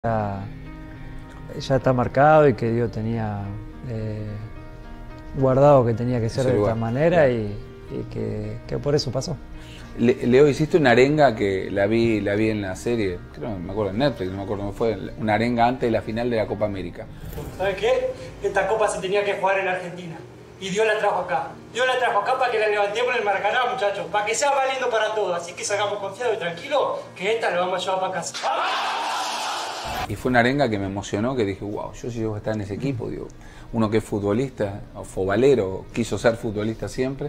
ya está marcado y que Dios tenía guardado que tenía que ser de esta manera y que por eso pasó. Leo, hiciste una arenga que la vi en la serie, creo, me acuerdo en Netflix, no me acuerdo cómo fue, una arenga antes de la final de la Copa América. ¿Sabes qué? Esta copa se tenía que jugar en Argentina y Dios la trajo acá. Dios la trajo acá para que la levantemos en el Maracaná, muchachos, para que sea valiendo para todos. Así que salgamos confiados y tranquilos que esta la vamos a llevar para casa. Y fue una arenga que me emocionó, que dije, wow, yo si llego a estar en ese equipo, digo, uno que es futbolista, o fobalero, quiso ser futbolista siempre,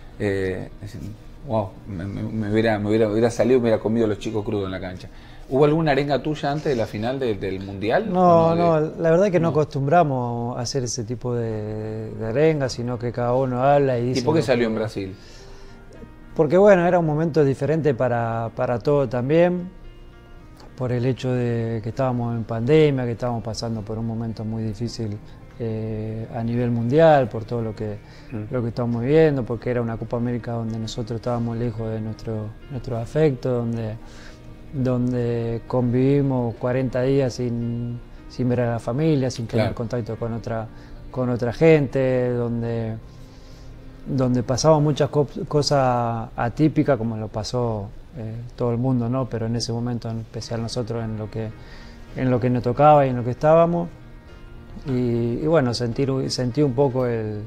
wow, me hubiera salido y me hubiera comido los chicos crudos en la cancha. ¿Hubo alguna arenga tuya antes de la final del Mundial? No, la verdad es que no acostumbramos a hacer ese tipo de arengas, sino que cada uno habla y dice... ¿Y por qué salió en Brasil? Porque bueno, era un momento diferente para todos también, por el hecho de que estábamos en pandemia, que estábamos pasando por un momento muy difícil a nivel mundial, por todo lo que estamos viviendo, porque era una Copa América donde nosotros estábamos lejos de nuestro afecto, donde convivimos 40 días sin ver a la familia, sin tener contacto con otra gente, donde pasamos muchas cosas atípicas, como lo pasó todo el mundo, ¿no? Pero en ese momento, en especial nosotros, en lo que nos tocaba y en lo que estábamos. Y bueno, sentí un poco el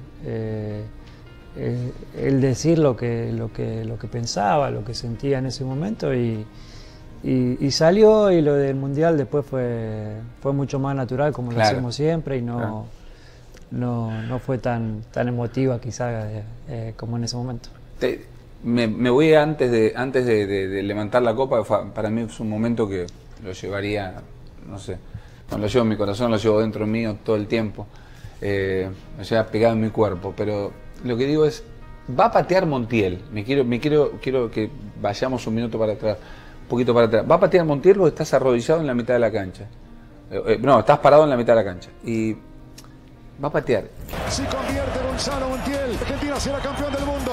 decir lo que pensaba, lo que sentía en ese momento y salió, y lo del Mundial después fue mucho más natural, como lo hacemos siempre, y no fue tan emotiva quizás como en ese momento. Me voy antes de levantar la copa. Para mí es un momento que lo llevaría, no sé, cuando lo llevo en mi corazón, lo llevo dentro mío todo el tiempo, me lleva pegado en mi cuerpo. Pero lo que digo es, va a patear Montiel. Quiero que vayamos un minuto para atrás, un poquito para atrás. ¿Va a patear Montiel o estás arrodillado en la mitad de la cancha? No, estás parado en la mitad de la cancha y va a patear. Si convierte Gonzalo Montiel, Argentina será campeón del mundo.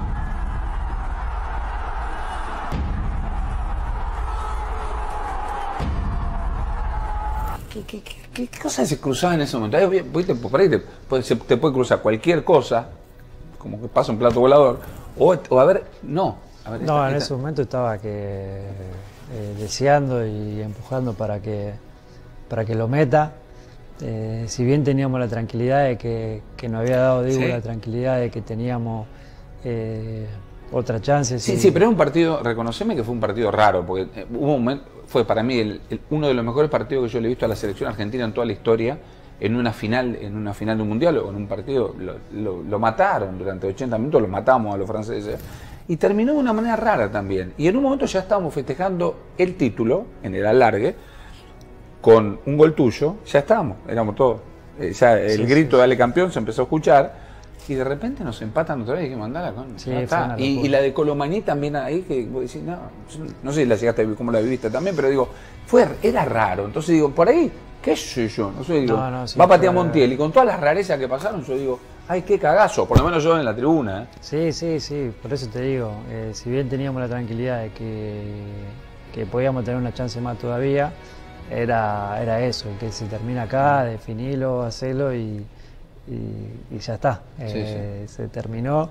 ¿Qué cosas se cruzaban en ese momento? Por ahí te puede cruzar cualquier cosa, como que pasa un plato volador, o a ver, en ese momento estaba deseando y empujando para que lo meta. Si bien teníamos la tranquilidad de que nos había dado Diego la tranquilidad de que teníamos otra chance. Sí, pero es un partido, reconoceme que fue un partido raro, porque hubo un momento, fue para mí uno de los mejores partidos que yo le he visto a la selección argentina en toda la historia, en una final de un mundial o en un partido. Lo mataron durante 80 minutos, lo matamos a los franceses, y terminó de una manera rara también. Y en un momento ya estábamos festejando el título en el alargue, con un gol tuyo, ya estábamos, éramos todos. Ya el grito de "Dale campeón" se empezó a escuchar. Y de repente nos empatan otra vez y dijimos, mandala con. Y la de Colomaní también ahí, que vos decís, no sé si la llegaste a vivir, cómo la viviste también, pero digo, era raro. Entonces digo, por ahí, qué sé yo, no sé, digo, va a patear Montiel, y con todas las rarezas que pasaron, yo digo, ay, qué cagazo, por lo menos yo en la tribuna. Sí, por eso te digo, si bien teníamos la tranquilidad de que podíamos tener una chance más todavía, era eso, que se termina acá, definirlo, hacerlo y ya está, se terminó.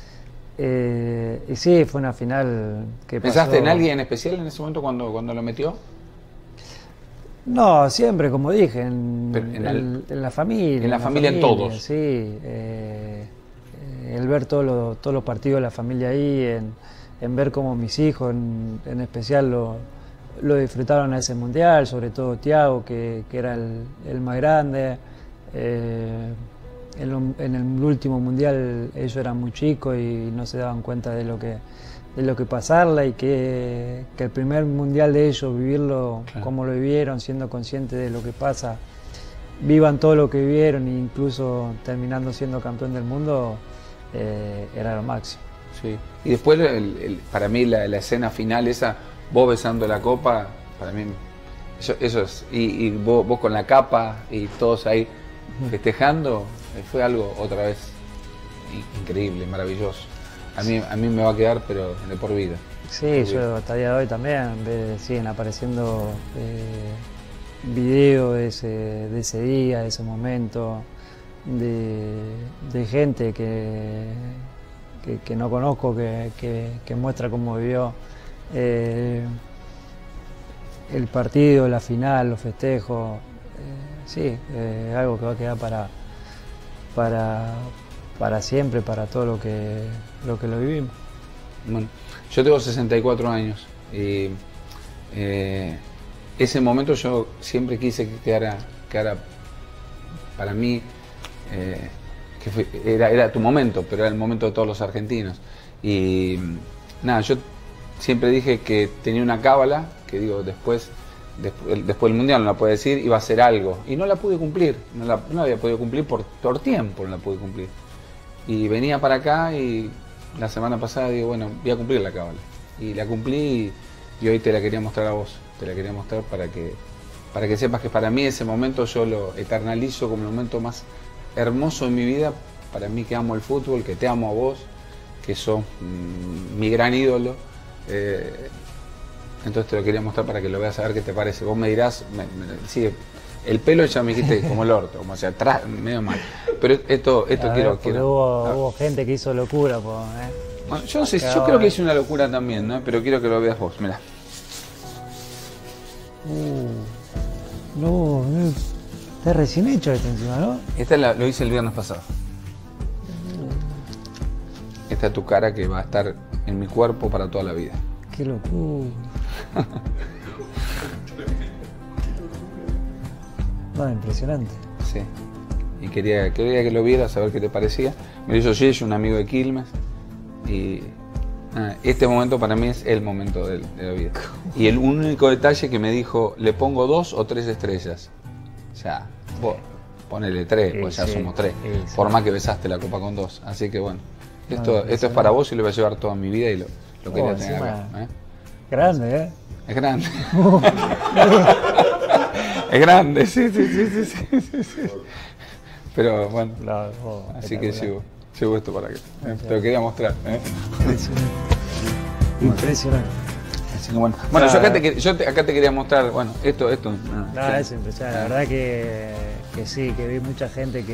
Y sí, fue una final que pasó. ¿Pensaste en alguien en especial en ese momento cuando lo metió? No, siempre, como dije, en la familia. En la familia, en todos. Sí, el ver todos los partidos de la familia ahí, en ver cómo mis hijos en especial lo disfrutaron a ese mundial, sobre todo Thiago, que era el más grande. En el último mundial ellos eran muy chicos y no se daban cuenta de lo que pasarla, y que el primer mundial de ellos, vivirlo como lo vivieron, siendo conscientes de lo que pasa, vivan todo lo que vivieron, e incluso terminando siendo campeón del mundo, era lo máximo. Sí. Y después para mí la escena final, esa, vos besando la copa, para mí eso es, y vos con la capa y todos ahí festejando, fue algo otra vez increíble, maravilloso. A mí me va a quedar, pero de por vida. Sí, yo hasta el día de hoy también siguen apareciendo videos de ese día, de ese momento, de gente que no conozco, que muestra cómo vivió el partido, la final, los festejos. Sí, algo que va a quedar para siempre, para todo lo que lo vivimos. Bueno, yo tengo 64 años y ese momento yo siempre quise que quedara para mí, era tu momento, pero era el momento de todos los argentinos. Y nada, yo siempre dije que tenía una cábala, que digo, después del Mundial, no la puedo decir, iba a hacer algo. Y no la pude cumplir, no la había podido cumplir por tiempo, no la pude cumplir. Y venía para acá y la semana pasada digo, bueno, voy a cumplir la cábala. Y la cumplí y hoy te la quería mostrar a vos. Te la quería mostrar para que sepas que para mí ese momento yo lo eternalizo como el momento más hermoso de mi vida. Para mí, que amo el fútbol, que te amo a vos, que sos mi gran ídolo. Entonces te lo quería mostrar para que lo veas, a ver qué te parece. Vos me dirás, sí, el pelo ya me dijiste como el orto, como hacia atrás, medio mal. Pero esto quiero. Hubo gente que hizo locura. Bueno, yo no sé, yo creo que hice una locura también, ¿no? Pero quiero que lo veas vos, mirá. No, está recién hecho esto encima, ¿no? Esta lo hice el viernes pasado. Esta es tu cara que va a estar en mi cuerpo para toda la vida. Qué locura. No, impresionante. Sí. Y quería que lo vieras, a ver qué te parecía. Me lo hizo Gilles, un amigo de Quilmes. Y este momento para mí es el momento de la vida. Y el único detalle que me dijo, ¿le pongo 2 o 3 estrellas? O sea, vos ponele 3, pues ya somos 3. Por más que besaste la copa con 2. Así que bueno, esto es para vos y lo voy a llevar toda mi vida y lo quería tener acá. Grande, ¿eh? Es grande. Es grande, sí. Pero bueno, así que llevo esto para que te lo quería mostrar. Impresionante. Así que bueno, yo acá te quería mostrar, bueno, esto. Es impresionante. La verdad que sí, que vi mucha gente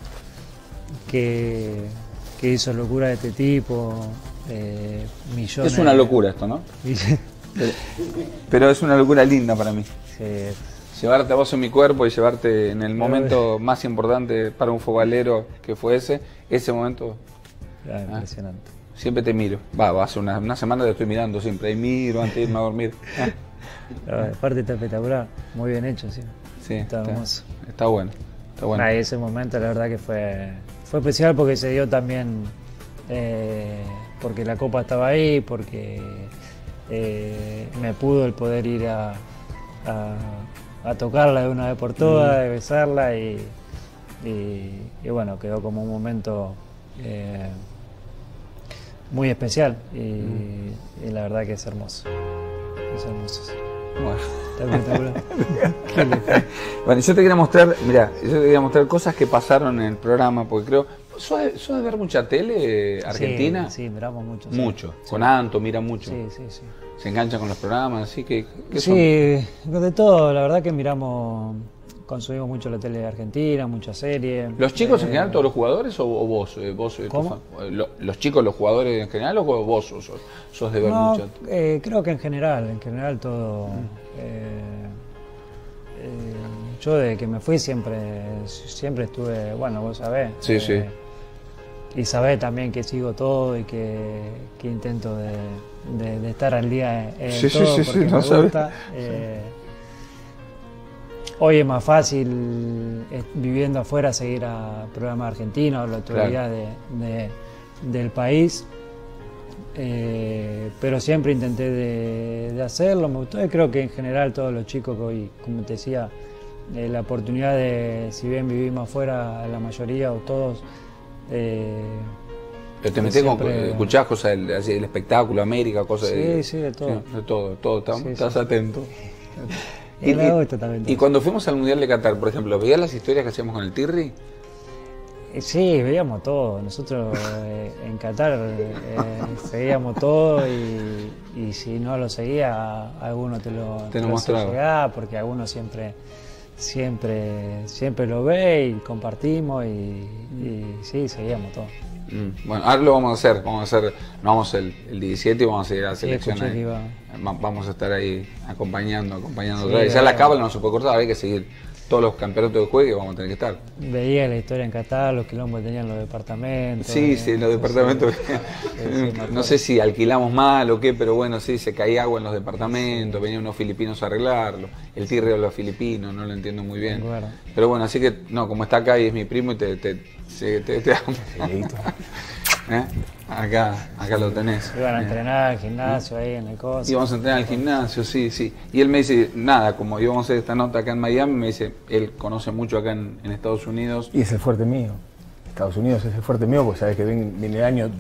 que hizo locura de este tipo, millones. Es una locura esto, ¿no? Pero es una locura linda para mí. Sí. Llevarte a vos en mi cuerpo y llevarte en el momento más importante para un futbolero que fue ese momento. Impresionante. Siempre te miro. Hace una semana te estoy mirando siempre. Ahí miro antes de irme a dormir. Aparte está espectacular. Muy bien hecho, sí. Sí, está hermoso. Está bueno. Ese momento la verdad que fue especial porque se dio también porque la copa estaba ahí, porque me pudo el poder ir a tocarla de una vez por todas, de besarla y bueno, quedó como un momento muy especial y la verdad que es hermoso. Es hermoso. Bueno. Está espectacular. Bueno, yo te quería mostrar cosas que pasaron en el programa, porque creo, ¿sos de ver mucha tele argentina? Sí, miramos mucho. Mucho, sí. Con Anto mira mucho. Sí. Se enganchan con los programas, así que... Sí, de todo, la verdad que consumimos mucho la tele argentina, muchas series. ¿Los chicos en general, todos los jugadores o vos? ¿Cómo? ¿Los chicos, los jugadores en general o vos sos de ver mucho? Creo que en general todo. Yo desde que me fui siempre estuve, bueno, vos sabés. Sí. Y sabés también que sigo todo y que intento de estar al día en todo porque me gusta. Hoy es más fácil, viviendo afuera, seguir a programas argentinos, la actualidad del país. Pero siempre intenté de hacerlo, me gustó y creo que en general todos los chicos que hoy, como te decía, la oportunidad de, si bien vivimos afuera, la mayoría o todos... Pero te metés escuchás cosas del espectáculo, América, cosas Sí, de todo. Sí, de todo. Estás atento. Y cuando fuimos al Mundial de Qatar, por ejemplo, ¿veías las historias que hacíamos con el Tirri? Sí, veíamos todo. Nosotros en Qatar seguíamos todo y si no lo seguía, alguno te lo mostraba. llegaba, porque algunos siempre siempre lo ve y compartimos y sí, seguíamos todo. Bueno, ahora lo vamos a hacer, nos vamos el 17 y vamos a ir a la Sí, selección. escuché que iba. Vamos a estar ahí acompañando Sí, otra vez. Ya la cábala no se puede cortar, hay que seguir todos los campeonatos de juego y vamos a tener que estar. Veía la historia en Qatar, los quilombos que tenían los departamentos. Sí, los departamentos. Sí, No sé si alquilamos mal o qué, pero bueno, sí, se caía agua en los departamentos, venían unos filipinos a arreglarlo. El tirre de los filipinos, no lo entiendo muy bien. Bueno. Pero bueno, así que, no, como está acá y es mi primo y te ¿eh? Acá lo tenés. Iban a entrenar al gimnasio ahí en el coso. Íbamos a entrenar al gimnasio, sí. Y él me dice, nada, como íbamos a hacer esta nota acá en Miami, me dice, él conoce mucho acá en Estados Unidos. Y es el fuerte mío. Estados Unidos es el fuerte mío, porque sabes que viene el año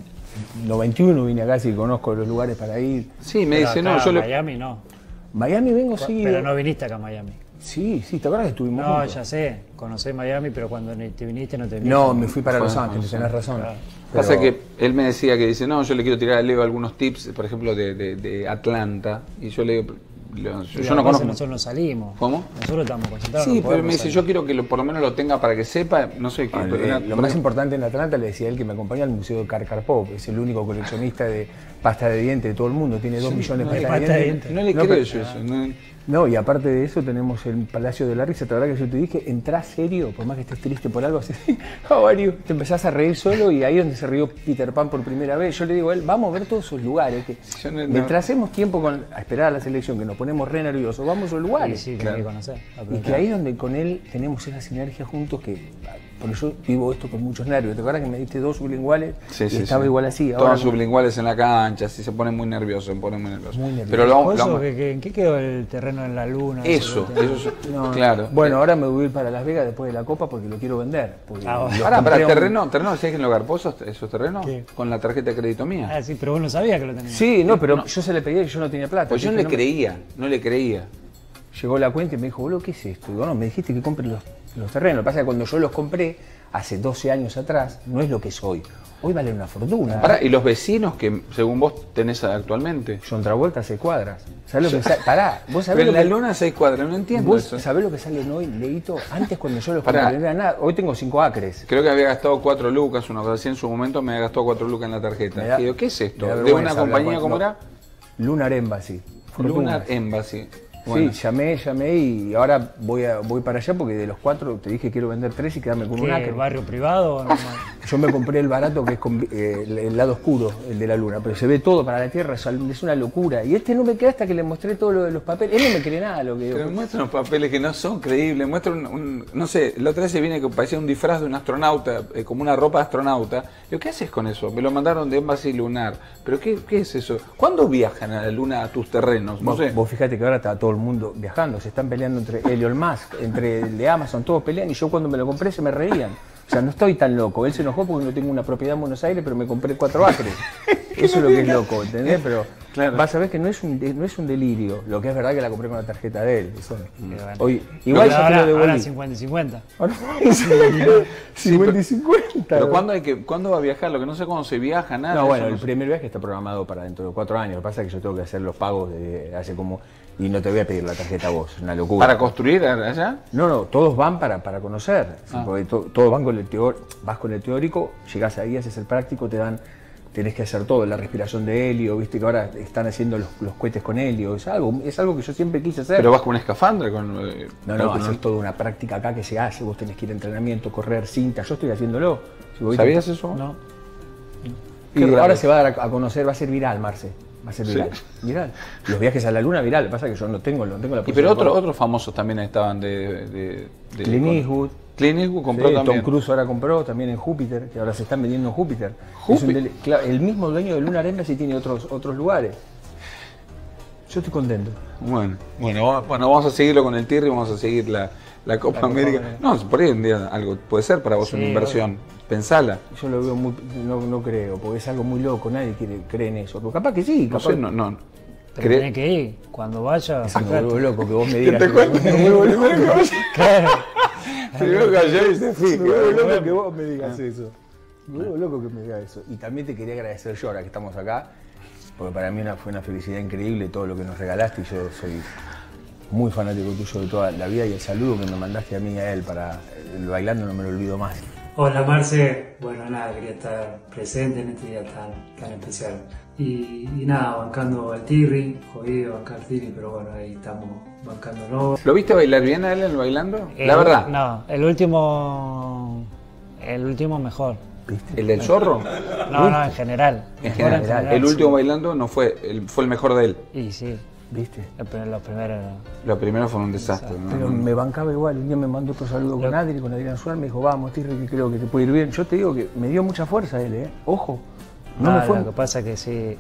91, vine acá, así que conozco los lugares para ir. Sí, me Pero dice, acá no, yo en le... Miami no. Miami vengo, sí. Pero no viniste acá a Miami. Sí, ¿te acuerdas que estuvimos No, juntos? ya sé, conocí Miami, pero cuando te viniste no te viniste. No, me fui para Los Bueno, Ángeles, sí. tenés razón. Claro. Pasa que él me decía que dice, no, yo le quiero tirar a Leo algunos tips, por ejemplo, de Atlanta. Y yo le digo, yo no conozco. Nosotros no salimos. ¿Cómo? Nosotros estamos concentrados. Sí, no pero podemos me dice, salir. yo quiero que por lo menos lo tenga para que sepa, no sé qué. Lo más importante en Atlanta, le decía él, que me acompaña al Museo de Karkarpov, es el único coleccionista de pasta de dientes de todo el mundo, tiene 2 millones de hay pastas pasta de de dientes. dientes. No le No, creo pero- yo eso. No. No, y aparte de eso tenemos el Palacio de la Risa. La verdad que yo te dije, entrás serio, por más que estés triste por algo, así, how are you? Te empezás a reír solo y ahí es donde se rió Peter Pan por primera vez. Yo le digo a él, vamos a ver todos esos lugares. Que Yo no- mientras hacemos tiempo a esperar a la selección, que nos ponemos re nerviosos, vamos a esos Sí, lugares. sí, que Claro. hay que conocer. Y que ahí es donde con él tenemos esa sinergia juntos que... Porque yo vivo esto con muchos nervios. ¿Te acuerdas que me diste 2 sublinguales? Sí, y sí, estaba sí. igual así. Todas Ahora sublinguales en la cancha, sí, se pone muy nervioso, Muy nervioso. Pero lo Coso, vamos... ¿En qué quedó el terreno en la luna? Eso, no, claro. Bueno, ahora me voy a ir para Las Vegas después de la Copa porque lo quiero vender. Porque Ah, bueno. los Para compré a un- terreno, ¿sabes quién lo garpó esos terrenos? ¿Qué? Con la tarjeta de crédito mía. Ah, sí, pero vos no sabías que lo tenías. Sí, no, pero yo se le pedí y yo no tenía plata. Pues yo no Dije, le me- creía, no le creía. Llegó la cuenta y me dijo, boludo, ¿qué es esto? Digo, no, me dijiste que compre los terrenos. Lo que pasa es que cuando yo los compré, hace 12 años atrás, no es lo que soy. Hoy valen una fortuna. Pará, ¿y los vecinos que según vos tenés actualmente? John Travolta 6 cuadras. ¿Sabés lo que sale? Pará, vos sabés Pero lo en la que... luna 6 cuadras, no entiendo ¿Vos eso. sabés lo que salen hoy, Leito? Antes cuando yo los Pará. compré no era nada. Hoy tengo 5 acres. Creo que había gastado 4 lucas, una cosa así, en su momento me había gastado 4 lucas en la tarjeta. Me da- Y digo, ¿qué es esto? me da ¿De vergüenza una hablar compañía con- como no. era? Lunar Embassy. Lunar Fortunas. Embassy. Bueno, Sí, llamé y ahora voy para allá porque de los 4 te dije quiero vender 3 y quedarme con un ¿Qué, acre. barrio privado o normal? Yo me compré el barato que es con, el lado oscuro, el de la luna, pero se ve todo para la Tierra, es una locura. Y este no me cree hasta que le mostré todo lo de los papeles. Él no me cree nada lo que pero digo. muestra unos papeles que no son creíbles, muestra no sé, la otra vez se viene que parecía un disfraz de un astronauta, como una ropa de astronauta. Digo, ¿qué haces con eso? Me lo mandaron de Embassy Lunar. ¿Pero qué es eso? ¿Cuándo viajan a la luna a tus terrenos? No sé. Vos fíjate que ahora está todo el mundo viajando, se están peleando entre Elon Musk, entre el de Amazon, todos pelean y yo cuando me lo compré se me reían. O sea, no estoy tan loco. Él se enojó porque no tengo una propiedad en Buenos Aires, pero me compré 4 acres. Eso es lo que es loco, ¿entendés? Pero Claro. vas a ver que no es un delirio. Lo que es verdad que la compré con la tarjeta de él. Eso. bueno. Hoy, igual ya te lo ahora devolví. 50 y 50. Ahora 50 y 50. Pero ¿cuándo va a viajar? Lo que no sé cuándo se viaja, nada. No, eso bueno, no el sé. primer viaje está programado para dentro de 4 años. Lo que pasa es que yo tengo que hacer los pagos de hace como... Y no te voy a pedir la tarjeta a vos, es una locura. ¿Para construir allá? No, todos van para conocer. Sí, Ah. porque todos van con el vas con el teórico, llegás ahí, haces el práctico, tenés que hacer todo, la respiración de helio, viste que ahora están haciendo los cohetes con helio, es algo que yo siempre quise hacer. Pero vas con una escafandra, no, haces toda una práctica acá que se hace, vos tenés que ir a entrenamiento, correr cinta, yo estoy haciéndolo. Si vos viste- ¿Sabías eso? No. Y Qué raro. ahora se va a dar a conocer, va a ser viral, Marce. Va a ser viral. ¿Sí? Viral. Los viajes a la luna, viral. Lo que pasa es que yo no tengo la Y posibilidad. pero otros famosos también estaban de Clint Eastwood. Clint Eastwood compró Sí, también. Tom Cruise ahora compró también en Júpiter, que ahora se están vendiendo en Júpiter. Júpiter. Claro, el mismo dueño de Lunar Embassy tiene otros lugares. Yo estoy contento. Bueno, vamos a seguirlo con el Tirri, vamos a seguir la Copa Copa América. América. No, por ahí un día algo puede ser para vos Sí, una inversión. Pensala. Yo lo veo muy, no creo, porque es algo muy loco, nadie cree en eso. Pero capaz que sí, No capaz sé, no. Pero Cre- tenés que ir. Cuando vaya, Sí, me fíjate. vuelvo loco que vos me digas. Te cuento, me vuelvo loco. Claro. Primero cayó y se fija. Me vuelvo loco que vos me digas eso. Me vuelvo loco que me digas eso. Y también te quería agradecer yo ahora que estamos acá, porque para mí fue una felicidad increíble todo lo que nos regalaste y yo soy muy fanático tuyo de toda la vida y el saludo que me mandaste a mí y a él para el bailando no me lo olvido más. Hola Marce, bueno nada, quería estar presente en este día tan especial. Y nada, bancando al Tirri, jodido bancar al Tirri, pero bueno, ahí estamos bancándolo. ¿Lo viste bailar bien a él en el bailando? La verdad. No, el último mejor. ¿Viste? ¿El del zorro? No, en general. En general. El último bailando no fue el mejor de él. Y sí, ¿Viste? los primeros no. Los primeros fueron un desastre. ¿no? Pero me bancaba igual, un día me mandó otro saludo con Adri, con Adrián Suárez, me dijo, vamos Tirri, que creo que te puede ir bien. Yo te digo que me dio mucha fuerza él, ojo. No me fue. Lo que pasa es que sí,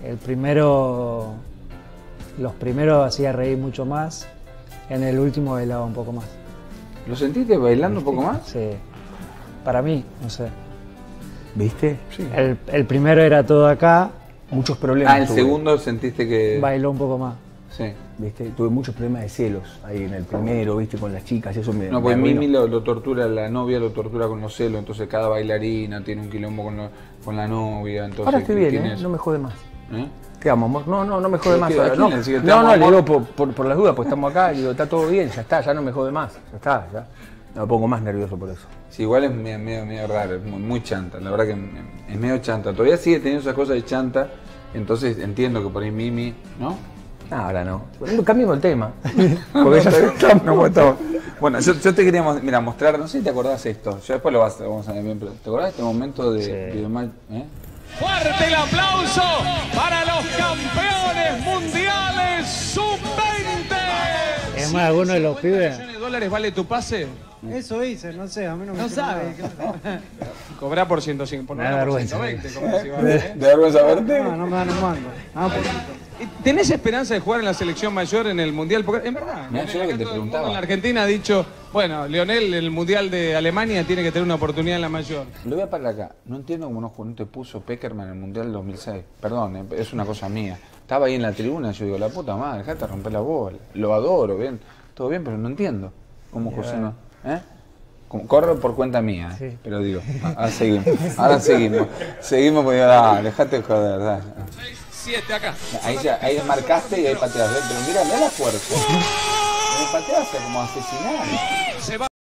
los primeros hacía reír mucho más, en el último bailaba un poco más. ¿Lo sentiste bailando un poco más? Sí, para mí, no sé. ¿Viste? Sí. El primero era todo acá, Muchos problemas. El tuve. segundo sentiste que... bailó un poco más. Sí. ¿Viste? Tuve muchos problemas de celos ahí en el primero, ¿viste? Con las chicas, eso me... No, pues me Mimi arruinó. lo tortura, la novia lo tortura con los celos, entonces cada bailarina tiene un quilombo con la novia, entonces... Ahora estoy bien, tienes- no me jode más. ¿Eh? Te amo, amor. No me jode ¿Pero más. qué? ¿A ahora. quién No, le sigue te no, amo, le amor? digo por las dudas, pues estamos acá y digo, está todo bien, ya no me jode más. Ya está, ya. No me pongo más nervioso por eso. Sí, igual es medio raro, es muy chanta, la verdad que es medio chanta. Todavía sigue teniendo esas cosas de chanta, entonces entiendo que por ahí Mimi, ¿no? No, ahora no. Cambiemos el tema. Porque ya estamos. Bueno, yo te quería mostrar, no sé si te acordás esto, yo después vamos a ver bien, pero ¿te acordás de este momento de Sí. videomatch? Fuerte el aplauso para los campeones mundiales sub-20. Es más, alguno de los pibes. $100 vale tu pase? Eso hice, no sé, a mí no me No sabe. Cobrá por 105, Me da vergüenza. 120, como si vale, ¿eh? ¿De vergüenza verte? No me dan un mando. ¿Tenés esperanza de jugar en la selección mayor en el Mundial? Porque, en verdad, Mirá, yo lo que te todo el mundo preguntaba. en la Argentina ha dicho, bueno, Lionel en el Mundial de Alemania tiene que tener una oportunidad en la mayor. Lo voy a parar acá. No entiendo cómo no te puso Peckerman en el Mundial 2006. Perdón, es una cosa mía. Estaba ahí en la tribuna, yo digo, la puta madre, dejate romper la bola. Lo adoro, bien, todo bien, pero no entiendo cómo José no. Corro por cuenta mía, Sí. pero digo, ahora seguimos. Seguimos porque dejate joder, dale. 7 acá. Ahí marcaste y ahí pateas, pero mira la fuerza. Me pateas como asesinar. Se va.